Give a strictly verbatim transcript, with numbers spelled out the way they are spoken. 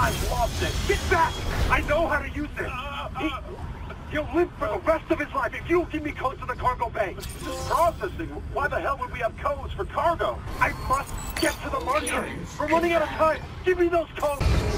I've lost it. Get back! I know how to use it. He, he'll live for the rest of his life if you don't give me codes to the cargo bay. Processing? Why the hell would we have codes for cargo? I must get to the Martian. We're running out of time. Give me those codes.